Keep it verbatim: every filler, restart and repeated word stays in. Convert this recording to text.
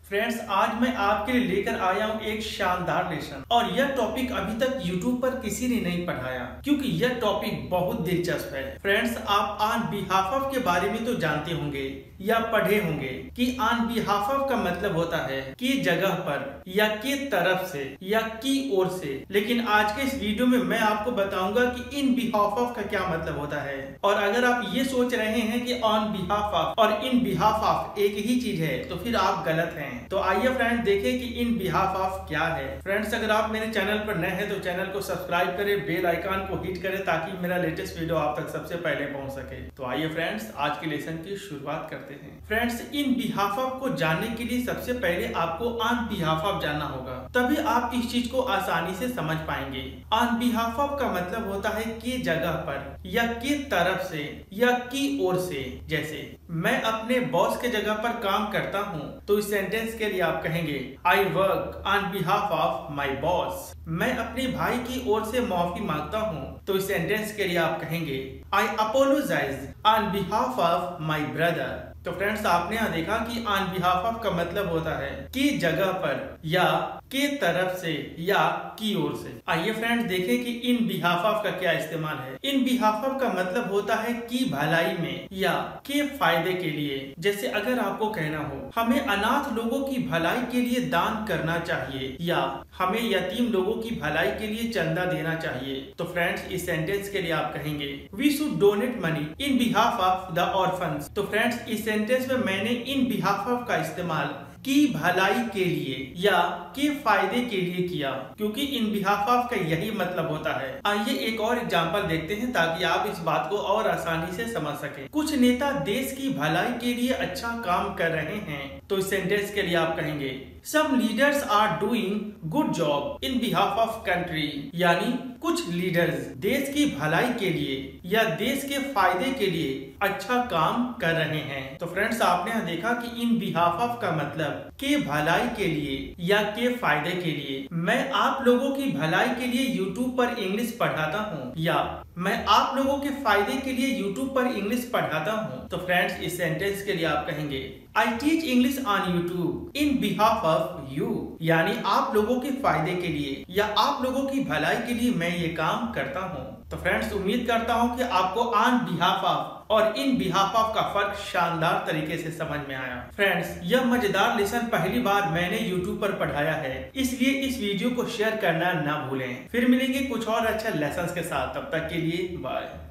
Friends, आज मैं आपके लिए लेकर आया हूँ एक शानदार लेसन और यह टॉपिक अभी तक यूट्यूब पर किसी ने नहीं पढ़ाया क्योंकि यह टॉपिक बहुत दिलचस्प है। फ्रेंड्स, आप ऑन बिहाफ ऑफ के बारे में तो जानते होंगे या पढ़े होंगे कि ऑन बिहाफ ऑफ का मतलब होता है कि जगह पर या की तरफ से या की ओर से। लेकिन आज के इस वीडियो में मैं आपको बताऊंगा कि इन बिहाफ ऑफ का क्या मतलब होता है। और अगर आप ये सोच रहे हैं कि ऑन बिहाफ ऑफ और इन बिहाफ ऑफ एक ही चीज है तो फिर आप गलत हैं। तो आइए फ्रेंड्स देखें कि इन बिहाफ ऑफ क्या है। फ्रेंड्स, अगर आप मेरे चैनल पर नए हैं तो चैनल को सब्सक्राइब करें, बेल आइकन को हिट करें ताकि मेरा लेटेस्ट वीडियो आप तक सबसे पहले पहुंच सके। तो आइए फ्रेंड्स आज के लेसन की शुरुआत करते हैं। फ्रेंड्स, इन बिहाफ ऑफ को जानने के लिए सबसे पहले आपको ऑन बिहाफ ऑफ जानना होगा, तभी आप इस चीज को आसानी से समझ पाएंगे। ऑन बिहाफ ऑफ का मतलब होता है कि जगह पर या की तरफ से या की ओर से। जैसे मैं अपने बॉस के जगह पर काम करता हूँ तो इस सेंटेंस के लिए आप कहेंगे I work on behalf of my boss. मैं अपने भाई की ओर से माफी मांगता हूँ तो इस सेंटेंस के लिए आप कहेंगे I apologise on behalf of my brother. तो फ्रेंड्स, आपने यहाँ देखा कि ऑन बिहाफ ऑफ का मतलब होता है कि जगह पर या के तरफ से या की ओर से। आइए फ्रेंड्स देखें कि इन बिहाफ ऑफ का क्या इस्तेमाल है। इन बिहाफ ऑफ का मतलब होता है कि भलाई में या के फायदे के लिए। जैसे अगर आपको कहना हो हमें अनाथ लोगों की भलाई के लिए दान करना चाहिए या हमें यतीम लोगों की भलाई के लिए चंदा देना चाहिए तो फ्रेंड्स इस सेंटेंस के लिए आप कहेंगे we should donate money in behalf of the orphans. तो फ्रेंड्स इस सेंटेंस में मैंने इन बिहाफ ऑफ का इस्तेमाल की भलाई के लिए या के फायदे के लिए किया क्योंकि इन बिहाफ ऑफ का यही मतलब होता है। आइए एक और एग्जांपल देखते हैं ताकि आप इस बात को और आसानी से समझ सकें। कुछ नेता देश की भलाई के लिए अच्छा काम कर रहे हैं तो इस सेंटेंस के लिए आप कहेंगे Some leaders are doing good job in behalf of country। यानी कुछ लीडर्स देश की भलाई के लिए या देश के फायदे के लिए अच्छा काम कर रहे हैं। तो फ्रेंड्स, आपने यहाँ देखा कि इन बिहाफ ऑफ का मतलब के भलाई के लिए या के फायदे के लिए। मैं आप लोगों की भलाई के लिए यूट्यूब पर इंग्लिश पढ़ाता हूँ या मैं आप लोगों के फायदे के लिए यूट्यूब पर इंग्लिश पढ़ाता हूँ तो फ्रेंड्स इस सेंटेंस के लिए आप कहेंगे I teach English on YouTube in behalf of you. यानी आप लोगों के फायदे के लिए या आप लोगों की भलाई के लिए मैं ये काम करता हूँ। तो फ्रेंड्स, उम्मीद करता हूँ कि आपको ऑन बिहाफ ऑफ और इन बिहाफ ऑफ का फर्क शानदार तरीके से समझ में आया। फ्रेंड्स, यह मजेदार लेसन पहली बार मैंने यूट्यूब पर पढ़ाया है, इसलिए इस वीडियो को शेयर करना ना भूलें। फिर मिलेंगे कुछ और अच्छा लेसन के साथ, तब तक के लिए बाय।